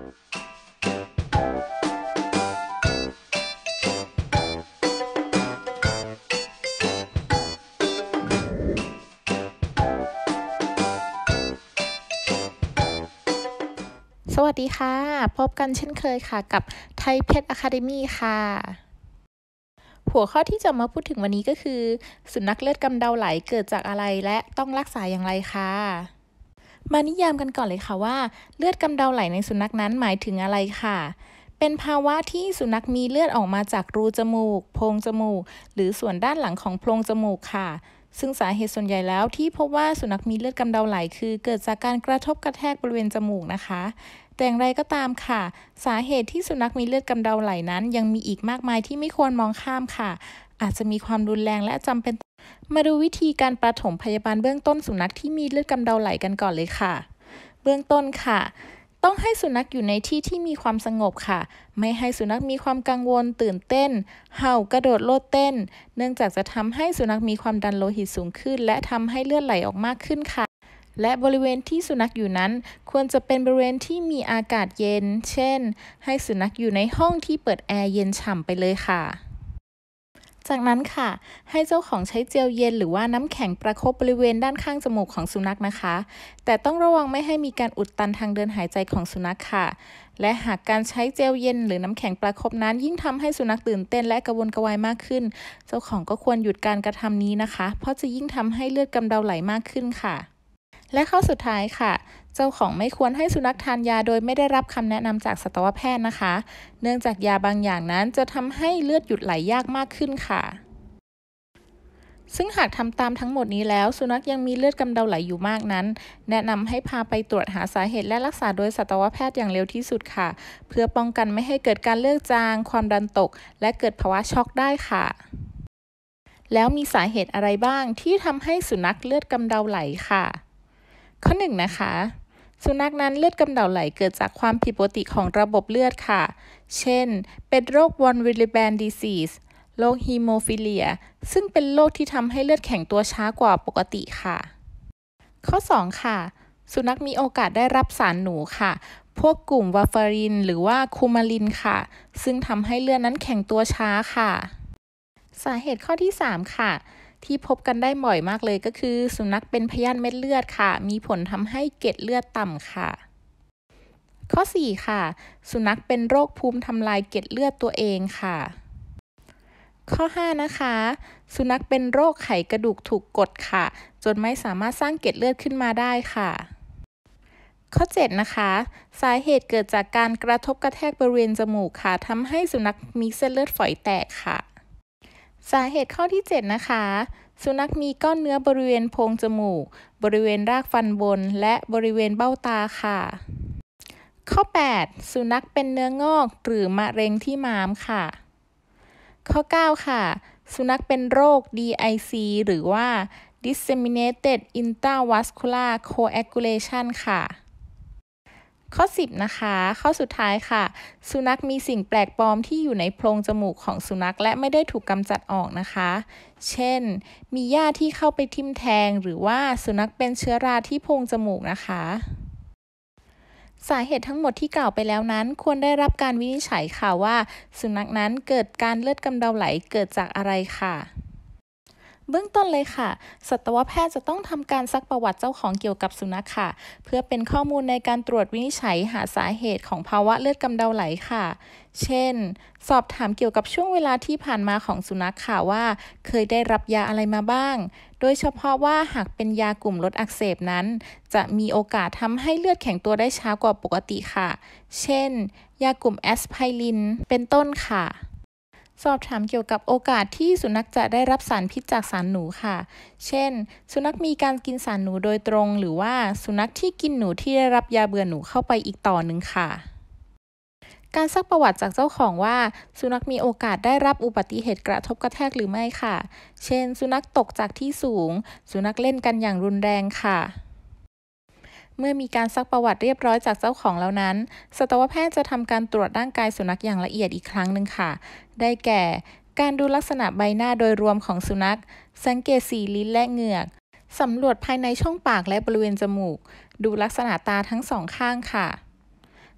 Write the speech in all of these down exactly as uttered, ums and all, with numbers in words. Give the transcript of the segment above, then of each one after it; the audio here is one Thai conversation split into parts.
สวัสดีค่ะพบกันเช่นเคยค่ะกับไทยเพชรอะคาเดมี่ค่ะหัวข้อที่จะมาพูดถึงวันนี้ก็คือสุนัขเลือดกำเดาไหลเกิดจากอะไรและต้องรักษาอย่างไรค่ะมานิยามกันก่อนเลยค่ะว่าเลือดกำเดาไหลในสุนัขนั้นหมายถึงอะไรค่ะเป็นภาวะที่สุนัขมีเลือดออกมาจากรูจมูกโพรงจมูกหรือส่วนด้านหลังของโพรงจมูกค่ะซึ่งสาเหตุส่วนใหญ่แล้วที่พบว่าสุนัขมีเลือดกำเดาไหลคือเกิดจากการกระทบกระแทกบริเวณจมูกนะคะแต่อย่างไรก็ตามค่ะสาเหตุที่สุนัขมีเลือดกำเดาไหลนั้นยังมีอีกมากมายที่ไม่ควรมองข้ามค่ะอาจจะมีความรุนแรงและจำเป็นมาดูวิธีการปฐมพยาบาลเบื้องต้นสุนัขที่มีเลือดกำเดาไหลกันก่อนเลยค่ะเบื้องต้นค่ะต้องให้สุนัขอยู่ในที่ที่มีความสงบค่ะไม่ให้สุนัขมีความกังวลตื่นเต้นเห่ากระโดดโลดเต้นเนื่องจากจะทำให้สุนัขมีความดันโลหิตสูงขึ้นและทำให้เลือดไหลออกมากขึ้นค่ะและบริเวณที่สุนัขอยู่นั้นควรจะเป็นบริเวณที่มีอากาศเย็นเช่นให้สุนัขอยู่ในห้องที่เปิดแอร์เย็นฉ่ำไปเลยค่ะจากนั้นค่ะให้เจ้าของใช้เจลเย็นหรือว่าน้ำแข็งประคบบริเวณด้านข้างจมูกของสุนัขนะคะแต่ต้องระวังไม่ให้มีการอุดตันทางเดินหายใจของสุนัขค่ะและหากการใช้เจลเย็นหรือน้ำแข็งประคบนั้นยิ่งทำให้สุนัขตื่นเต้นและกระวนกระวายมากขึ้นเจ้าของก็ควรหยุดการกระทำนี้นะคะเพราะจะยิ่งทำให้เลือดกำเดาไหลมากขึ้นค่ะและข้อสุดท้ายค่ะเจ้าของไม่ควรให้สุนัขทานยาโดยไม่ได้รับคำแนะนำจากสัตวแพทย์นะคะเนื่องจากยาบางอย่างนั้นจะทำให้เลือดหยุดไหลยากมากขึ้นค่ะซึ่งหากทำตามทั้งหมดนี้แล้วสุนัขยังมีเลือดกำเดาไหลอยู่มากนั้นแนะนำให้พาไปตรวจหาสาเหตุและรักษาโดยสัตวแพทย์อย่างเร็วที่สุดค่ะเพื่อป้องกันไม่ให้เกิดการเลือดจางความดันตกและเกิดภาวะช็อกได้ค่ะแล้วมีสาเหตุอะไรบ้างที่ทำให้สุนัขเลือดกำเดาไหลค่ะข้อหนึ่งนะคะสุนัขนั้นเลือดกำเดาไหลเกิดจากความผิดปกติของระบบเลือดค่ะเช่นเป็นโรค von Willebrand disease โรคฮีโมฟิเลียซึ่งเป็นโรคที่ทำให้เลือดแข็งตัวช้ากว่าปกติค่ะข้อสองค่ะสุนัขมีโอกาสได้รับสารหนูค่ะพวกกลุ่มวาฟารินหรือว่าคูมารินค่ะซึ่งทำให้เลือดนั้นแข็งตัวช้าค่ะสาเหตุข้อที่สามค่ะที่พบกันได้บ่อยมากเลยก็คือสุนัขเป็นพยาธิเม็ดเลือดค่ะมีผลทำให้เกล็ดเลือดต่ำค่ะข้อสี่ค่ะสุนัขเป็นโรคภูมิทำลายเกล็ดเลือดตัวเองค่ะข้อห้านะคะสุนัขเป็นโรคไขกระดูกถูกกดค่ะจนไม่สามารถสร้างเกล็ดเลือดขึ้นมาได้ค่ะข้อเจ็ดนะคะสาเหตุเกิดจากการกระทบกระแทกบริเวณจมูกค่ะทำให้สุนัขมีเส้นเลือดฝอยแตกค่ะสาเหตุข้อที่เจ็ดนะคะสุนัขมีก้อนเนื้อบริเวณโพรงจมูกบริเวณรากฟันบนและบริเวณเบ้าตาค่ะข้อแปดสุนัขเป็นเนื้องอกหรือมะเร็งที่ม้ามค่ะข้อเก้าค่ะสุนัขเป็นโรค ดี ไอ ซี หรือว่า Disseminated Intravascular Coagulation ค่ะข้อสิบนะคะข้อสุดท้ายค่ะสุนัขมีสิ่งแปลกปลอมที่อยู่ในโพรงจมูกของสุนัขและไม่ได้ถูกกำจัดออกนะคะเช่นมีหญ้าที่เข้าไปทิ่มแทงหรือว่าสุนัขเป็นเชื้อราที่โพรงจมูกนะคะสาเหตุทั้งหมดที่กล่าวไปแล้วนั้นควรได้รับการวินิจฉัยค่ะว่าสุนัขนั้นเกิดการเลือดกำเดาไหลเกิดจากอะไรค่ะเบื้องต้นเลยค่ะสัตวแพทย์จะต้องทำการซักประวัติเจ้าของเกี่ยวกับสุนัขค่ะเพื่อเป็นข้อมูลในการตรวจวินิจฉัยหาสาเหตุของภาวะเลือดกำเดาไหลค่ะเช่นสอบถามเกี่ยวกับช่วงเวลาที่ผ่านมาของสุนัขค่ะว่าเคยได้รับยาอะไรมาบ้างโดยเฉพาะว่าหากเป็นยากลุ่มลดอักเสบนั้นจะมีโอกาสทำให้เลือดแข็งตัวได้ช้ากว่าปกติค่ะเช่นยากลุ่มแอสไพรินเป็นต้นค่ะสอบถามเกี่ยวกับโอกาสที่สุนัขจะได้รับสารพิษจากสารหนูค่ะเช่นสุนัขมีการกินสารหนูโดยตรงหรือว่าสุนัขที่กินหนูที่ได้รับยาเบื่อหนูเข้าไปอีกต่อหนึ่งค่ะการซักประวัติจากเจ้าของว่าสุนัขมีโอกาสได้รับอุบัติเหตุกระทบกระแทกหรือไม่ค่ะเช่นสุนัขตกจากที่สูงสุนัขเล่นกันอย่างรุนแรงค่ะเมื่อมีการซักประวัติเรียบร้อยจากเจ้าของแล้วนั้นสัตวแพทย์จะทำการตรวจร่างกายสุนัขอย่างละเอียดอีกครั้งหนึ่งค่ะได้แก่การดูลักษณะใบหน้าโดยรวมของสุนัขสังเกตสีลิ้นและเหงือกสำรวจภายในช่องปากและบริเวณจมูกดูลักษณะตาทั้งสองข้างค่ะ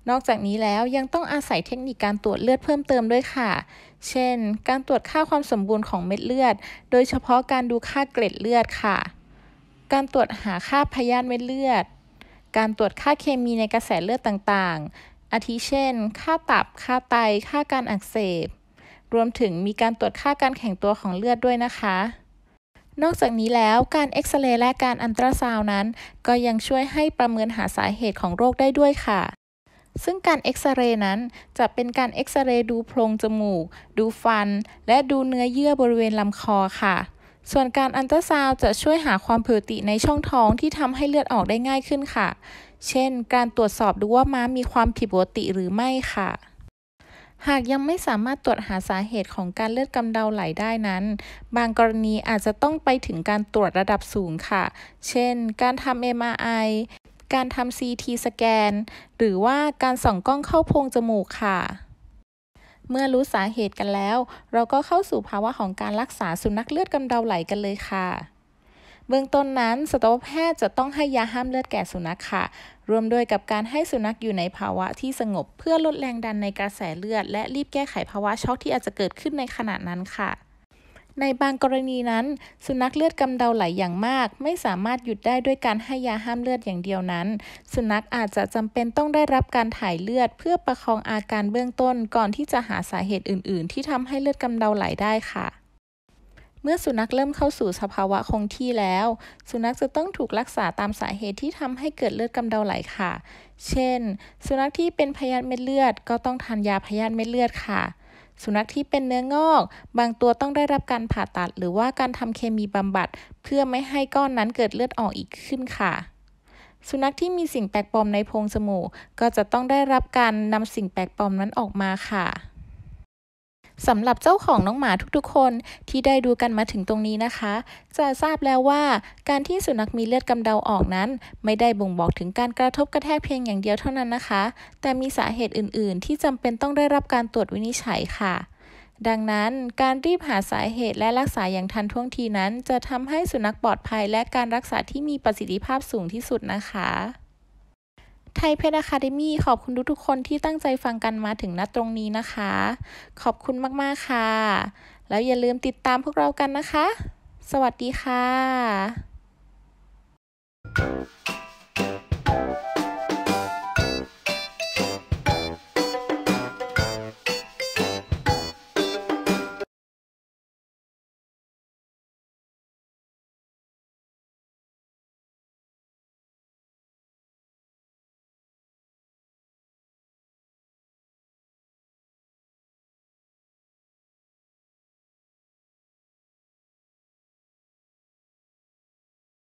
นอกจากนี้แล้วยังต้องอาศัยเทคนิคการตรวจเลือดเพิ่มเติมด้วยค่ะเช่นการตรวจค่าความสมบูรณ์ของเม็ดเลือดโดยเฉพาะการดูค่าเกล็ดเลือดค่ะการตรวจหาค่าพยาธิเม็ดเลือดการตรวจค่าเคมีในกระแสเลือดต่างๆอาทิเช่นค่าตับค่าไตค่าการอักเสบรวมถึงมีการตรวจค่าการแข็งตัวของเลือดด้วยนะคะนอกจากนี้แล้วการเอ็กซเรย์และการอัลตราซาวน์นั้นก็ยังช่วยให้ประเมินหาสาเหตุของโรคได้ด้วยค่ะซึ่งการเอ็กซเรย์นั้นจะเป็นการเอ็กซเรย์ดูโพรงจมูกดูฟันและดูเนื้อเยื่อบริเวณลำคอค่ะส่วนการอัลตราซาวน์จะช่วยหาความผิดปกติในช่องท้องที่ทำให้เลือดออกได้ง่ายขึ้นค่ะเช่นการตรวจสอบดูว่าม้ามีความผิดปกติหรือไม่ค่ะหากยังไม่สามารถตรวจหาสาเหตุของการเลือดกำเดาไหลได้นั้นบางกรณีอาจจะต้องไปถึงการตรวจระดับสูงค่ะเช่นการทำ เอ็ม อาร์ ไอ การทำ ซี ที สแกนหรือว่าการส่องกล้องเข้าโพรงจมูกค่ะเมื่อรู้สาเหตุกันแล้วเราก็เข้าสู่ภาวะของการรักษาสุนัขเลือดกำเดาไหลกันเลยค่ะเบื้องต้นนั้นสัตวแพทย์จะต้องให้ยาห้ามเลือดแก่สุนัขค่ะรวมด้วยกับการให้สุนัขอยู่ในภาวะที่สงบเพื่อลดแรงดันในกระแสเลือดและรีบแก้ไขภาวะช็อกที่อาจจะเกิดขึ้นในขณะนั้นค่ะในบางกรณีนั้นสุนัขเลือดกำเดาไหลอย่างมากไม่สามารถหยุดได้ด้วยการให้ยาห้ามเลือดอย่างเดียวนั้นสุนัขอาจจะจำเป็นต้องได้รับการถ่ายเลือดเพื่อประคองอาการเบื้องต้นก่อนที่จะหาสาเหตุอื่นๆที่ทำให้เลือดกำเดาไหลได้ค่ะเมื่อสุนัขเริ่มเข้าสู่สภาวะคงที่แล้วสุนัขจะต้องถูกรักษาตามสาเหตุที่ทำให้เกิดเลือดกำเดาไหลค่ะเช่นสุนัขที่เป็นพยาธิเม็ดเลือดก็ต้องทานยาพยาธิเม็ดเลือดค่ะสุนัขที่เป็นเนื้องอกบางตัวต้องได้รับการผ่าตัดหรือว่าการทำเคมีบำบัดเพื่อไม่ให้ก้อนนั้นเกิดเลือดออกอีกขึ้นค่ะสุนัขที่มีสิ่งแปลกปลอมในโพรงจมูกก็จะต้องได้รับการนำสิ่งแปลกปลอมนั้นออกมาค่ะสำหรับเจ้าของน้องหมาทุกๆคนที่ได้ดูกันมาถึงตรงนี้นะคะจะทราบแล้วว่าการที่สุนัขมีเลือดกำเดาออกนั้นไม่ได้บ่งบอกถึงการกระทบกระแทกเพียงอย่างเดียวเท่านั้นนะคะแต่มีสาเหตุอื่นๆที่จำเป็นต้องได้รับการตรวจวินิจฉัยค่ะดังนั้นการรีบหาสาเหตุและรักษาอย่างทันท่วงทีนั้นจะทำให้สุนัขปลอดภัยและการรักษาที่มีประสิทธิภาพสูงที่สุดนะคะไทยเพชรอะคาเดมี่ขอบคุณทุกๆคนที่ตั้งใจฟังกันมาถึงณตรงนี้นะคะขอบคุณมากๆค่ะแล้วอย่าลืมติดตามพวกเรากันนะคะสวัสดีค่ะ